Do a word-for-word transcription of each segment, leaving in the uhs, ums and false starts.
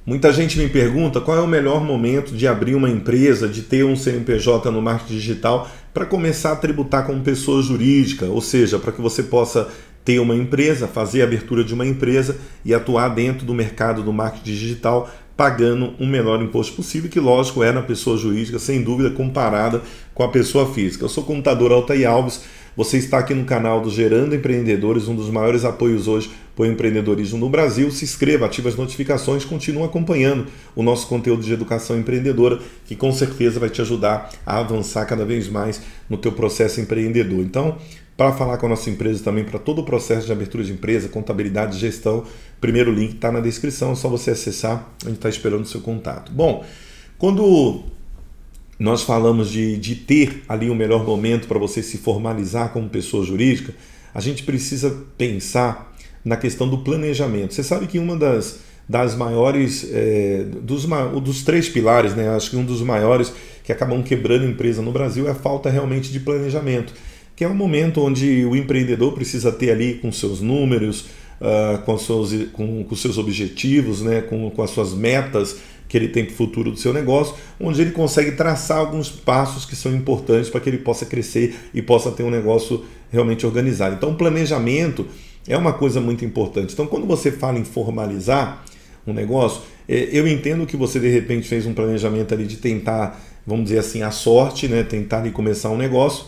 Muita gente me pergunta qual é o melhor momento de abrir uma empresa, de ter um C N P J no marketing digital para começar a tributar como pessoa jurídica, ou seja, para que você possa ter uma empresa, fazer a abertura de uma empresa e atuar dentro do mercado do marketing digital, pagando o menor imposto possível, que lógico é na pessoa jurídica, sem dúvida, comparada com a pessoa física. Eu sou o contador Altair Alves, você está aqui no canal do Gerando Empreendedores, um dos maiores apoios hoje para o empreendedorismo no Brasil. Se inscreva, ative as notificações, continue acompanhando o nosso conteúdo de educação empreendedora, que com certeza vai te ajudar a avançar cada vez mais no teu processo empreendedor. Então, para falar com a nossa empresa também, para todo o processo de abertura de empresa, contabilidade e gestão, o primeiro link está na descrição, é só você acessar, a gente está esperando o seu contato. Bom, quando nós falamos de, de ter ali o melhor momento para você se formalizar como pessoa jurídica, a gente precisa pensar na questão do planejamento. Você sabe que uma das, das maiores, é, dos, dos três pilares, né, acho que um dos maiores que acabam quebrando a empresa no Brasil é a falta realmente de planejamento, que é um momento onde o empreendedor precisa ter ali com seus números, uh, com, seus, com, com seus objetivos, né, com, com as suas metas que ele tem para o futuro do seu negócio, onde ele consegue traçar alguns passos que são importantes para que ele possa crescer e possa ter um negócio realmente organizado. Então, o planejamento é uma coisa muito importante. Então, quando você fala em formalizar um negócio, eu entendo que você de repente fez um planejamento ali de tentar, vamos dizer assim, a sorte, né, tentar ali começar um negócio,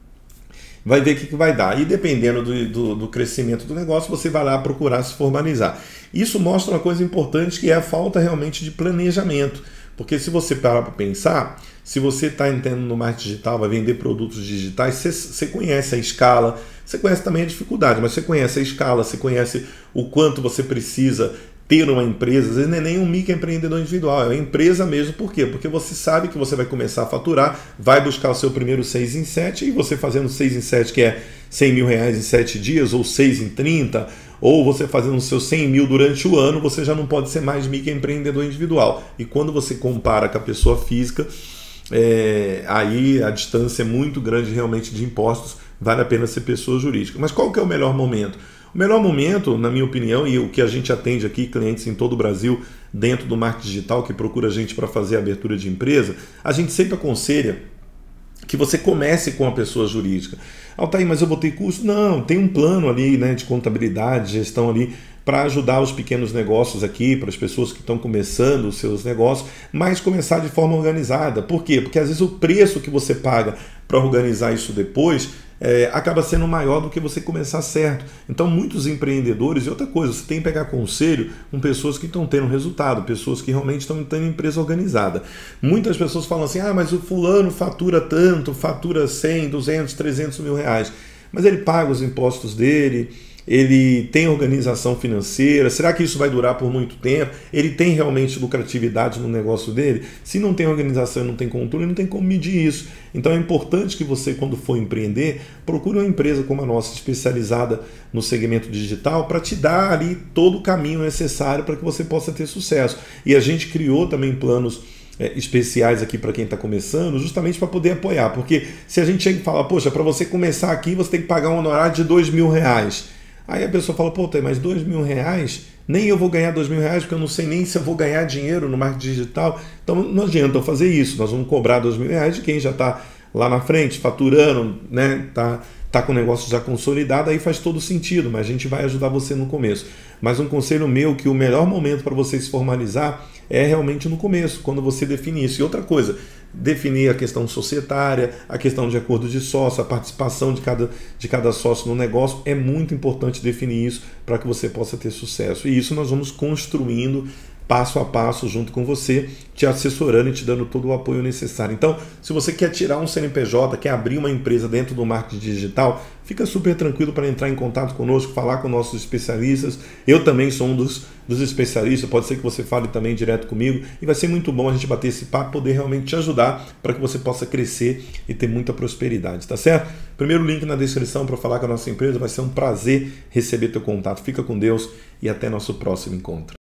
vai ver o que, que vai dar. E dependendo do, do, do crescimento do negócio, você vai lá procurar se formalizar. Isso mostra uma coisa importante, que é a falta realmente de planejamento. Porque se você parar para pensar, se você está entrando no marketing digital, vai vender produtos digitais, você, você conhece a escala, você conhece também a dificuldade, mas você conhece a escala, você conhece o quanto você precisa ter uma empresa. Às vezes não é nem um microempreendedor individual, é uma empresa mesmo. Por quê? Porque você sabe que você vai começar a faturar, vai buscar o seu primeiro seis em sete, e você fazendo seis em sete, que é cem mil reais em sete dias, ou seis em trinta, ou você fazendo os seus cem mil durante o ano, você já não pode ser mais microempreendedor individual. E quando você compara com a pessoa física, é, aí a distância é muito grande realmente de impostos, vale a pena ser pessoa jurídica. Mas qual que é o melhor momento? O melhor momento, na minha opinião, e o que a gente atende aqui, clientes em todo o Brasil, dentro do marketing digital, que procura a gente para fazer a abertura de empresa, a gente sempre aconselha que você comece com a pessoa jurídica. Altair, mas eu vou ter custo? Não, tem um plano ali, né, de contabilidade, gestão ali, para ajudar os pequenos negócios aqui, para as pessoas que estão começando os seus negócios, mas começar de forma organizada. Por quê? Porque às vezes o preço que você paga para organizar isso depois é, acaba sendo maior do que você começar certo. Então muitos empreendedores, e outra coisa, você tem que pegar conselho com pessoas que estão tendo resultado, pessoas que realmente estão tendo empresa organizada. Muitas pessoas falam assim, ah, mas o fulano fatura tanto, fatura cem, duzentos, trezentos mil reais, mas ele paga os impostos dele, ele tem organização financeira, será que isso vai durar por muito tempo? Ele tem realmente lucratividade no negócio dele? Se não tem organização e não tem controle, não tem como medir isso. Então é importante que você, quando for empreender, procure uma empresa como a nossa, especializada no segmento digital, para te dar ali todo o caminho necessário para que você possa ter sucesso. E a gente criou também planos É, especiais aqui para quem está começando, justamente para poder apoiar, porque se a gente chega e fala, poxa, para você começar aqui você tem que pagar um honorário de dois mil reais, aí a pessoa fala, pô, mas dois mil reais, nem eu vou ganhar dois mil reais, porque eu não sei nem se eu vou ganhar dinheiro no marketing digital, então não adianta eu fazer isso, nós vamos cobrar dois mil reais de quem já está lá na frente, faturando, né, tá, tá com o negócio já consolidado, aí faz todo sentido, mas a gente vai ajudar você no começo. Mas um conselho meu, que o melhor momento para você se formalizar é realmente no começo, quando você define isso. E outra coisa, definir a questão societária, a questão de acordo de sócio, a participação de cada, de cada sócio no negócio, é muito importante definir isso para que você possa ter sucesso. E isso nós vamos construindo passo a passo junto com você, te assessorando e te dando todo o apoio necessário. Então, se você quer tirar um C N P J, quer abrir uma empresa dentro do marketing digital, fica super tranquilo para entrar em contato conosco, falar com nossos especialistas. Eu também sou um dos, dos especialistas, pode ser que você fale também direto comigo, e vai ser muito bom a gente bater esse papo, poder realmente te ajudar para que você possa crescer e ter muita prosperidade, tá certo? Primeiro link na descrição para falar com a nossa empresa, vai ser um prazer receber teu contato. Fica com Deus e até nosso próximo encontro.